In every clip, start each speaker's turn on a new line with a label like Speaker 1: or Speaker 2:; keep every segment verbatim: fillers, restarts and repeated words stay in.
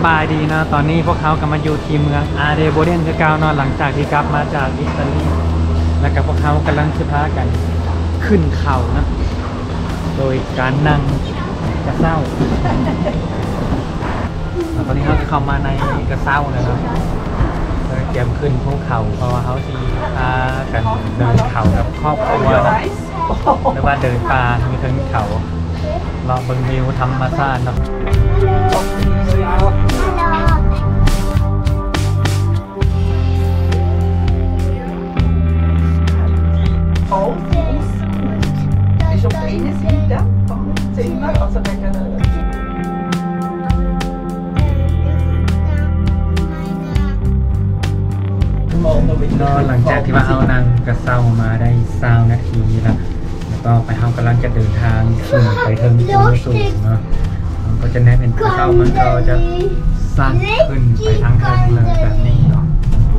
Speaker 1: บายดีนะตอนนี้พวกเขากำลังอยู่ที่เมืองอาเดโบเดนคือเก่าเนาะหลังจากที่กลับมาจากอิตาลีแล้วก็พวกเขากำลังจะพากันขึ้นเขานะโดยการนั่งกระเซ้าตอนนี้เขาจะเข้ามาในกระเซ้าเลยนะเตรียมขึ้นภูเขาเพราะว่าเขาที่พากันเดินเขากับครอบครัวนะหรือว่าเดินป่ามีขึ้นเขาลองเบิ่งวิวธรรมชาติเนาะ
Speaker 2: Is op de ene side van Timmer, altså den kan
Speaker 1: ก็หลังจากที่ว่าเอานางกระเซ้ามาได้เศร้านาทีแล้วแล้วก็ไปเขากำลังจะเดินทางขึ้นไปเทิงภูสูงเนาะก็จะแน่เป็นกระเซ้ามันก็จะสั้นขึ้นไปทางเทิงเลยแบบนี้เนาะ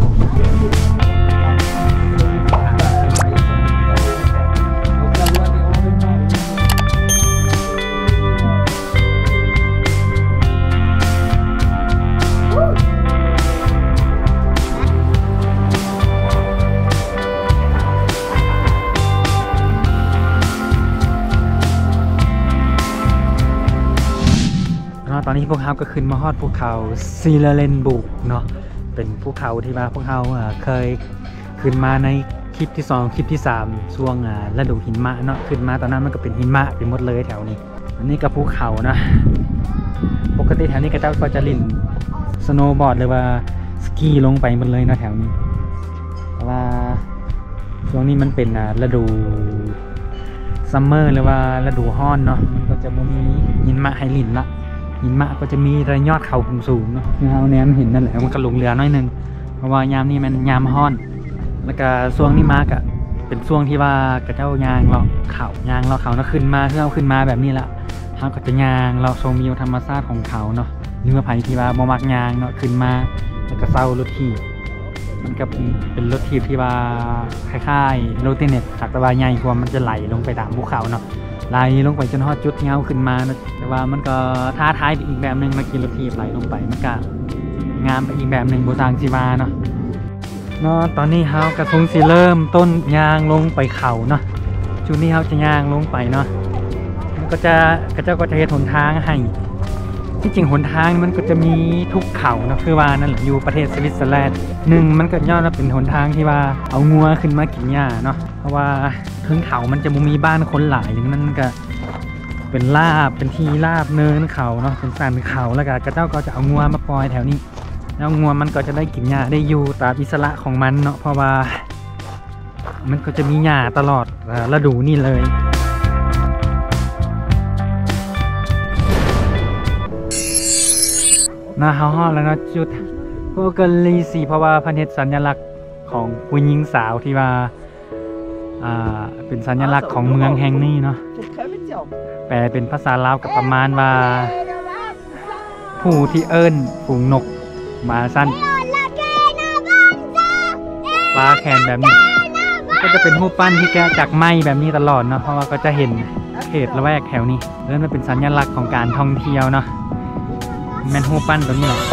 Speaker 1: ตอนนี้พวกเขาก็ขึ้นมาฮอดภูเขาซีเลเรนบุกเนาะเป็นภูเขาที่ว่าพวกเขาเคยขึ้นมาในคลิปที่สองคลิปที่สามช่วงฤดูหิมะเนาะขึ้นมาตอนนั้นมันก็เป็นหิมะไปหมดเลยแถวนี้อันนี้ก็ภูเขานะปกติแถวนี้ก็จะก็จะลิ่นสโนว์บอร์ดหรือว่าสกีลงไปหมดเลยนะแถวนี้แต่ว่าช่วงนี้มันเป็นฤดูซัมเมอร์หรือว่าฤดูฮ้อนเนาะมันก็จะมีหิมะให้ลิ่นละหิมะก็จะมีระยอดเขาสูงๆเนาะที่เราแนมเห็นนั่นแหละมันก็ลงเรือน้อยนึงเพราะว่ายามนี้มันยามฮ้อนแล้วก็ช่วงนี้มากอะเป็นช่วงที่ว่ากระเจ้ายางเราเขายางเราเขาเนาะขึ้นมาเพื่อเอาขึ้นมาแบบนี้ละเขาก็จะยางเราชมวิวธรรมชาติของเขาเนาะเรือไผ่ที่ว่าโมมักยางเนาะขึ้นมาแล้วก็เศร้ารถทีมันก็เป็นเป็นรถทีที่ว่าคล้ายๆโรตีเน็ตถักตะวันใหญ่กว่ามันจะไหลลงไปตามภูเขาเนาะไหลลงไปจนฮอดจุดที่เขาขึ้นมานะแต่ว่ามันก็ท้าทายไปอีกแบบหนึ่งมากินรถทีไหลลงไปมันก็งามไปอีกแบบหนึ่งโบราณซีวาเนาะเนาะตอนนี้เขากระทงสีเริ่มต้นยางลงไปเขาเนาะจุดนี้เขาจะยางลงไปเนาะมันก็จะกระเจ้าก็จะเห็นหนทางให้ที่จริงหนทางมันก็จะมีทุกเขานะคือว่านั่นแหละอยู่ประเทศสวิตเซอร์แลนด์หนึ่งมันก็ย่อเป็นหนทางที่ว่าเอางัวขึ้นมากินหญ้าเนาะเพราะว่าถึงเขามันจะมีบ้านคนหลายอย่างนั้นก็เป็นลาบเป็นที่ลาบเนินเขาเนาะเป็นสันเขาแล้วก็กระเจ้าก็จะเอางัวมาปล่อยแถวนี้แล้วงัวมันก็จะได้กินหญ้าได้อยู่ตามอิสระของมันเนาะเพราะว่ามันก็จะมีหญ้าตลอดฤดูนี่เลยนะฮะแล้วนะจุดโปกลีสีเพราะว่าพันธุ์สัญลักษณ์ของผู้หญิงสาวที่ว่าอ่าเป็นสัญลักษณ์ของเมืองแห่งนี้เนาะแปลเป็นภาษาลาวกับประมาณว่าผู้ที่เอิ้นฝูงนกมาสั้นปลาแขนแบบนี้ก็จะเป็นรูปปั้นที่แกะจากไม้แบบนี้ตลอดเนาะเพราะว่าก็จะเห็นเขตละแวกแถวนี้เริ่มเป็นสัญลักษณ์ของการท่องเที่ยวเนาะแมนฮูปั้นตัวนี้แหละ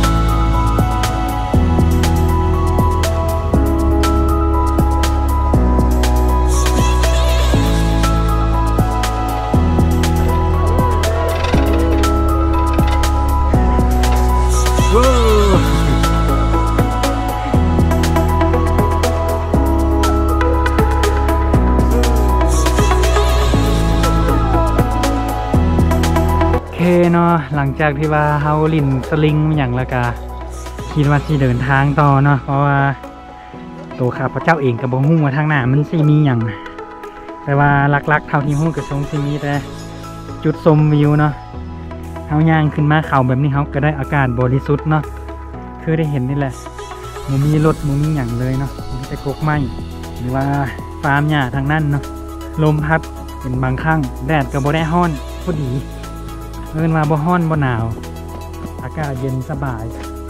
Speaker 1: เนาะหลังจากที่ว่าเฮาลินสลิงอย่างละกาคิดว่าที่เดินทางต่อเนาะเพราะว่าตัวข้าพเจ้าเองกับบ่ฮู้ว่าทางหน้ามันสิมีอย่างแต่ว่าหลักๆเท่าที่ฮู้ก็ทรงสิมีแต่จุดชมวิวเนาะเฮาย่างขึ้นมาเขาแบบนี้เฮาก็ได้อากาศบริสุทธิ์เนาะคือได้เห็นนี่แหละบ่มีรถบ่มีหยังเลยเนาะมีแต่กกไม้หรือว่าฟาร์มหญ้าทางนั้นเนาะลมพัดเป็นบางครั้งแดดก็บ่ได้ร้อนพอดีเอิ้นว่าบ่ฮ้อนบ่หนาวอากาศเย็นสบาย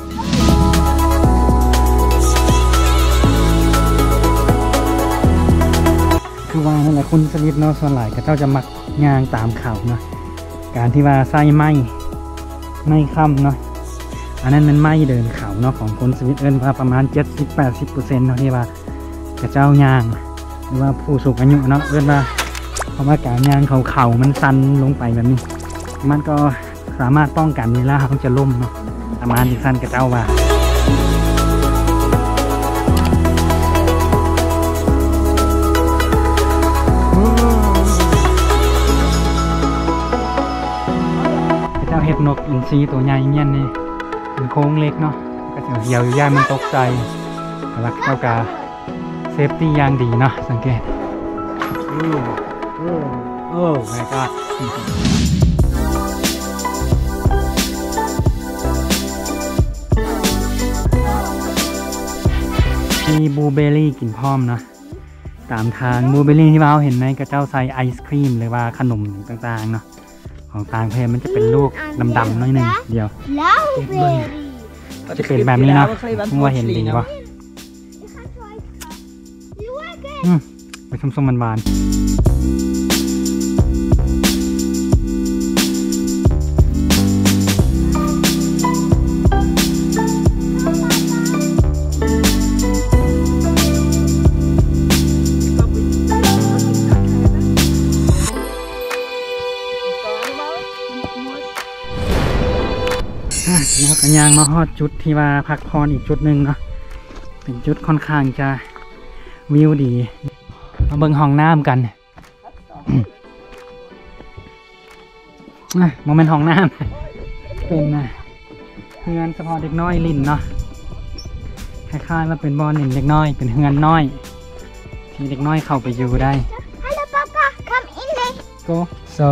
Speaker 1: คือว่านั่นแหละคุณสลิดเนาะส่วนหลายก็เจ้าจะมักย่างตามเขาเนาะการที่ว่าใส่ไม้ไม้ค่ำเนาะอันนั้นมันไม่เดินเขาเนาะของคนสวิตเอิ้นว่าประมาณ เจ็ดสิบถึงแปดสิบเปอร์เซ็นต์ เนาะที่ว่ากระเจ้าย่างหรือว่าผู้สูงอายุเนาะเอิ้นว่าเพราะว่าการย่างเขาเข่ามันสั่นลงไปแบบนี้มันก็สามารถป้องกันเวลาเขาจะล้มเนาะประมาณที่สั่นกระเจ้าว่าเจ้าเห็ดนกอินทรีตัวใหญ่เงี้ยนี่เป็นโค้งเล็กเนาะก็จะเหี่ยวอยู่ย่างมันตกใจแต่ว่าเจ้ากาเซฟตี้ย่างดีเนาะสังเกตโอ้โอ้โอ้ my god มีบลูเบอร์รี่กินพร้อมเนาะตามทางบลูเบอร์รี่ที่เราเห็นในกระเจ้าใส่ไอศครีมหรือว่าขนมต่างๆเนาะของต่างประเทศมันจะเป็นลูกดำๆน้อยหนึ่งเดียวจะเป็นแบบนี้เนาะผมว่าเห็นดีป่ะอืมไปส้มๆมันบานแล้วกันยางมาฮอดจุดที่ว่าพักพรอีกจุดหนึ่งเนาะเป็นจุดค่อนข้างจะวิวดีมาเบิ่งห้องน้ำกันโมเมนต์ห้องน้ำเป็นเฮือนเฉพาะเด็กน้อยลินเนาะคล้ายๆว่าเป็นบอลลินเด็กน้อยเป็นเฮือนน้อยที่เด็กน้อยเข้าไปอยู่ได้
Speaker 3: Hello Papa come in there
Speaker 1: go so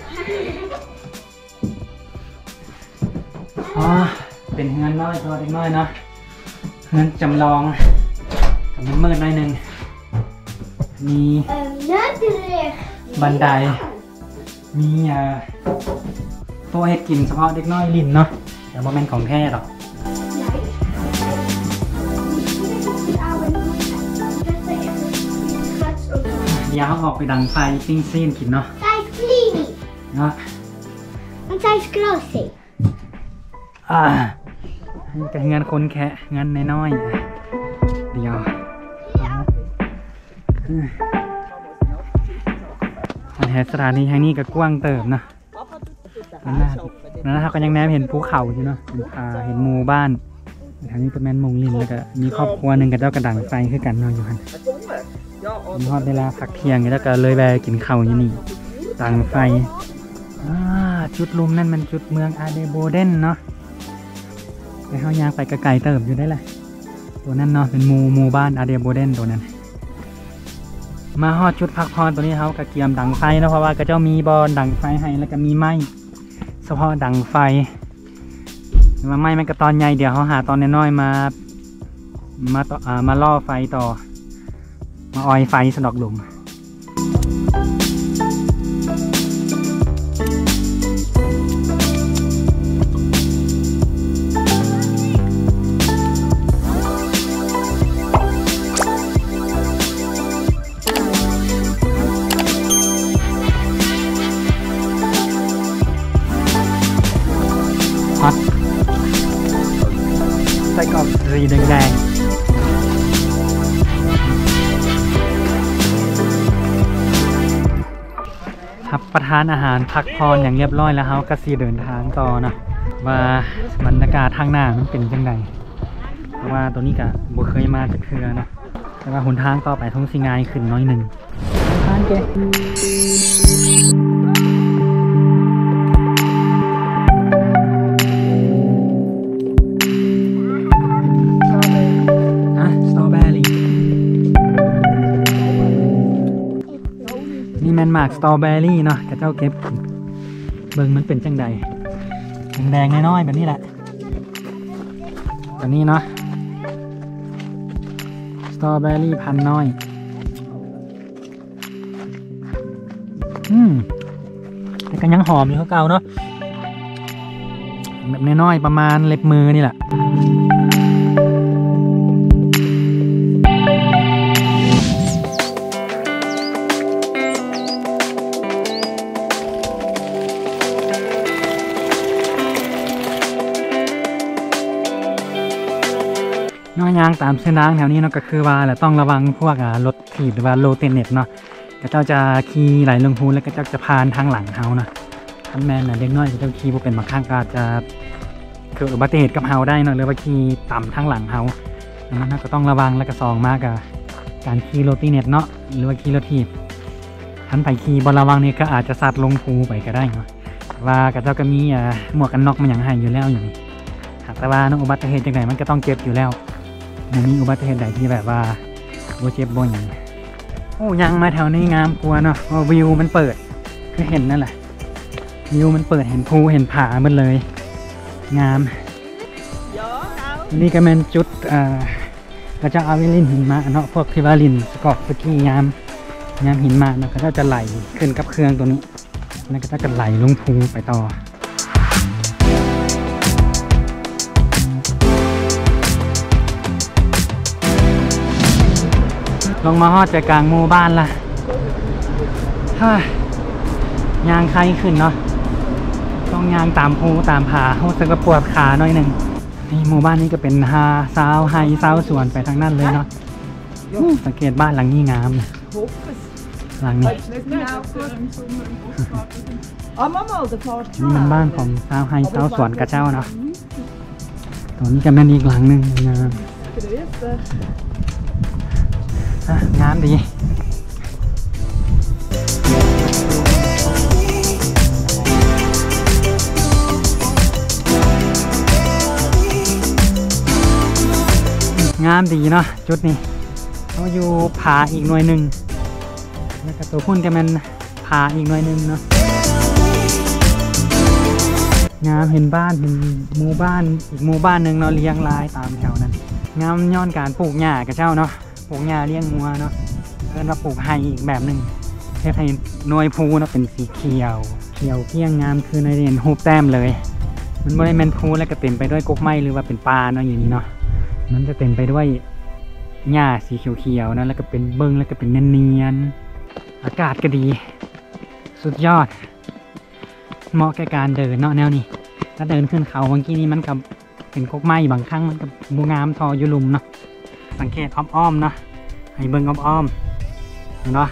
Speaker 1: อ๋อเป็นเฮือนน้อยตัวเด็กน้อยเนาะเฮือนจำลองกับมันมืดหน่อยหนึ่งมีบันไดมีโต๊ะให้กินเฉพาะเด็กน้อยลินเนาะแต่โมเมนต์ของแท้หรอกเดี๋ยวออกไปดังไฟซิ่งซีนกินเนาะ
Speaker 3: Zij is klein
Speaker 1: เนาะ
Speaker 3: en zij is groot
Speaker 1: อ่ากับเงินคนแค่เงินน้อยๆเดียวมันแหสถานีแห่งนี้ก็กว้างเติบนะนั่นนะนั่นนะครับก็ยังแนมเห็นภูเขาอยู่เนาะเห็นป่าเห็นหมู่บ้านทางนี้เป็นแมนมงลินแล้วก็มีครอบครัวหนึ่งกับเจ้ากระดังไฟคือกันนอนอยู่กันมีฮอดเวลาพักเที่ยงแล้วก็เลยแวะกินข้าวอยู่นี่ดังไฟจุดลุมนั่นมันจุดเมืองอาเดโบเดนเนาะไปเข้ายางไปไกลๆเติบอยู่ได้แหละตัวนั้นเนาะเป็นหมู่หมู่บ้านอาเดโบเดนตัวนั้นมาฮอดจุดพักพรตัวนี้เขากระเกียมดังไฟนะเพราะว่าก็เจ้ามีบอลดังไฟให้แล้วก็มีไม้เฉพาะดังไฟมาไม้มันก็ตอนใหญ่เดี๋ยวเขาหาตอนน้อยๆมามาต่ออ่ามาล่อไฟต่อมาออยไฟสนอกหลุมฮอตไส้กรอกสีแดงๆครับประทานอาหารพักพรอย่างเรียบร้อยแล้วเขาก็สีเดินทางต่อนะว่าบรรยากาศทางหน้ามันเป็นยังไงเพราะว่าตัวนี้ก็บ่เคยมาจากเทือนะแต่ว่าหนทางต่อไปท้องสิง่ายขึ้นน้อยหนึ่งทางเกนี่แมนมาร์กสตรอเบอรี่เนาะกระเจ้าเก็บเบิ่งมันเป็นจังใดแดงๆน้อยๆแบบนี้แหละแบบนี้เนาะสตรอเบอรี่พันน้อยอืมแต่ก็ยังหอมอยู่เท่าเก่าเนาะแบบน้อยๆประมาณเล็บมือนี่แหละย่างตามเส้นทางแถวนี้เนาะก็คือว่าแหละต้องระวังพวกรถถีบหรือว่าโลเทนเน็ตเนาะก็เจ้าจะขี่ไหลลงพูแล้วก็เจ้าจะพานทางหลังเฮานะท่านแมนน่ะเด็กน้อยเจ้าขี่บ่เป็นบางครั้งก็อาจจะเกิดอุบัติเหตุกับเฮาได้เนาะหรือว่าขี่ต่ำทางหลังเฮาดังนั้นก็ต้องระวังและก็ซองมากกับการขี่โลเทนเน็ตเนาะหรือว่าขี่รถถีบท่านไปขี่บอระวังนี่ก็อาจจะสัดลงพูไปก็ได้เนาะว่ากับเจ้าก็มีหมวกกันน็อกมันอย่างให้อยู่แล้วอย่างนี้แต่ว่าอุบัติเหตุจังไหนมันก็ต้องเจ็บอยู่แล้วมันมีอุบัติเหตุใดที่แบบว่าโบเจ็บโบอย่างโอ้ยังมาแถวนี้งามกลัวเนาะวิวมันเปิดคือเห็นนั่นแหละวิวมันเปิดเห็นภูเห็นผาหมดเลยงามนี่ก็เป็นจุดอ่าก็จะเอาวิลินหินมาเนาะพวกที่ว่าลินสกอกสกี้ยามยามหินมาเนาะก็จะไหลขึ้นกับเครื่องตัวนี้แล้วก็จะไหลลงภูไปต่อลงมาฮอดใจกลางหมู่บ้านละฮ่ายางใครขึ้นเนาะต้องยางตามภูตามผาโหสึกว่าปวดขาหน่อยหนึ่งนี่หมู่บ้านนี้ก็เป็นฮาซาวไฮซาวสวนไปทางนั้นเลยเนาะสังเกตบ้านหลังนี้งามหลังนี้นี่มันบ้านของซาวไฮซาวสวนกระเจ้าเนาะตัวนี้ก็แม่นอีกหลังหนึ่งงามงามดีงามดีเนาะจุดนี้เขาอยู่ผาอีกหน่วยหนึ่งแล้วก็ตัวพุ่นก็มันผาอีกหน่วยหนึ่งเนาะงามเห็นบ้านเห็นหมู่บ้านอีกหมู่บ้านหนึ่งเนาะเลี้ยงรายตามแถวนั้นงามย้อนการปลูกหญ้ากระเจ้าเนาะปลูกหญ้าเลี้ยงงัวเนาะเอิ้นว่าปลูกไฮอีกแบบหนึ่งเทพไทยหน่วยภูเนาะเป็นสีเขียวเขียวเกี้ยงงามคือในเรียนหูแต้มเลยมันไม่ได้เป็นภูแล้วก็เต็มไปด้วยกกไม้หรือว่าเป็นปลาเนาะอย่างนี้เนาะมันจะเต็มไปด้วยหญ้าสีเขียวๆนะแล้วก็เป็นเบิ้งแล้วก็เป็นเนียนๆอากาศก็ดีสุดยอดเหมาะแก่การเดินเนาะแนวนี้ถ้าเดินขึ้นเขาบางทีนี้มันกับเป็นกกไม้บางครั้งมันกับบูงามทอยุลุมเนาะสังเกตอ้อมๆเนาะให้เบิ้งอ้อมๆเห็นปะ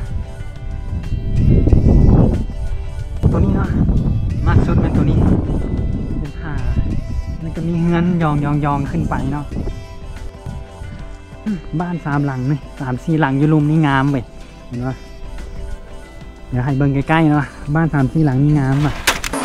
Speaker 1: ตัวนี้เนาะมากสุดเป็นตัวนี้เป็นผาแล้วก็มีเฮือนยองยองยองขึ้นไปเนาะบ้านสามหลังนี่สามสี่หลังอยู่ลุมนี่งามเว้ยเห็นปะเดี๋ยวให้เบิ้งใกล้ๆเนาะบ้านสามสี่หลังนี่งามอ่ะ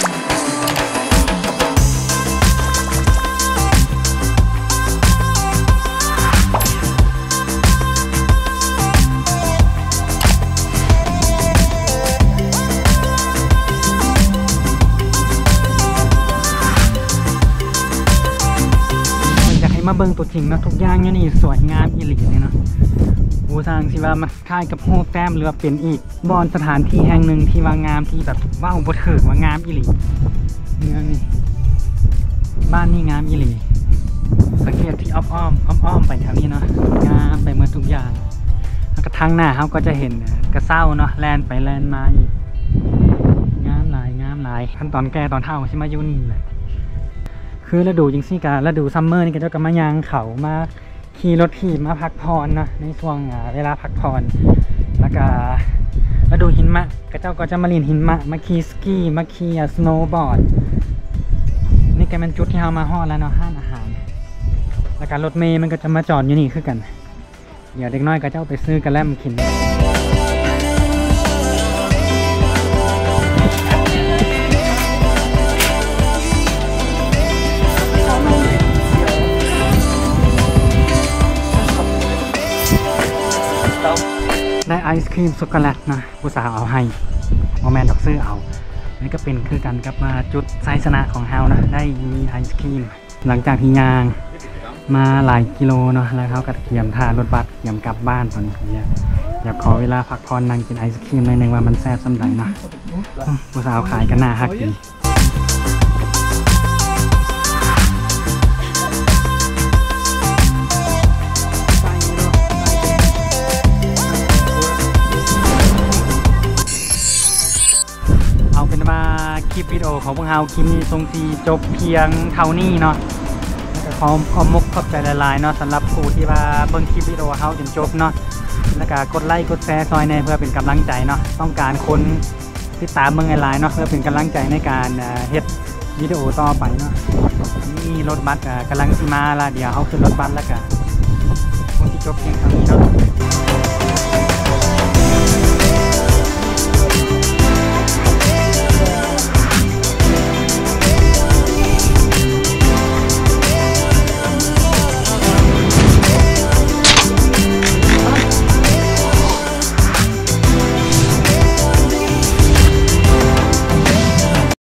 Speaker 1: มาเบิ่งตัวจริงนะทุกอย่างเนี่ยนี่สวยงามอีหลีเลยเนาะบูซางที่ว่ามันคล้ายกับโฮแต้มหรือว่าเป็นอีกบอนสถานที่แห่งหนึ่งที่ว่างามที่แบบว้าวบ่เถิดว่างามอีหลีเมืองนี่บ้านนี่งามอีหลีสังเกตที่อ้อมอ้อมอ้อมอ้อมไปแถวนี้เนาะงามไปหมดทุกอย่างแล้วก็ทางหน้าเขาก็จะเห็นกระเซ้าเนาะแลนไปแลนมาอีกงามหลายงามหลายขั้นตอนแก่ตอนเท่าใช่ไหมยูนี่เลยคือฤดูจิงซี่กาฤดูซัมเมอร์นี่ก็จะกำมายางเขามาขี่รถถีบมาพักผ่อนนะในช่วงเวลาพักผ่อนแล้วก็ฤดูหิมะก็เจ้าก็จะมาเรียนหิมะมาขี่สกีมาขี่สโนว์บอร์ดนี่ก็เป็นจุดที่เรามาฮอดแล้วเนาะห้านอาหารแล้วก็รถเมย์มันก็จะมาจอดอยู่นี่คือกันเดี๋ยวเด็กน้อยก็เจ้าไปซื้อกระแลมกินได้ไอศครีมช็อกโกแลตนะผู้สาวเอาให้โมแมนดอกซื้อเอานี่ก็เป็นคือกันกับมาจุดไซสนะของเฮานะได้มีไอศครีมหลังจากที่ยางมาหลายกิโลเนาะแล้วเขาก็เตรียมท่ารถบัสเตรียมกลับบ้านตอนนี้อยากขอเวลาพักผ่อนนั่งกินไอศครีมหน่อยนึงว่ามันแซ่บสำใดเนาะผู้สาวขายกันหน้าฮักดีคลิปวิดีโอของพวกเราคลิปนี้ทรงทีจบเพียงเท่านี้เนาะแล้วก็ขอขอมกขอบใจหลายๆเนาะสำหรับผู้ที่ว่าเบิ่งคลิปวิดีโอเฮาจนจบเนาะแล้วก็กดไลค์กดแชร์ซอยในเพื่อเป็นกำลังใจเนาะต้องการคนติดตามเบิ่งหลายๆเนาะเพื่อเป็นกำลังใจในการเฮ็ดวิดีโอต่อไปเนาะนี่รถบัสกำลังสิมาละเดี๋ยวเฮาขึ้นรถบัสแล้วก็คงสิจบเพียงเท่านี้เนาะ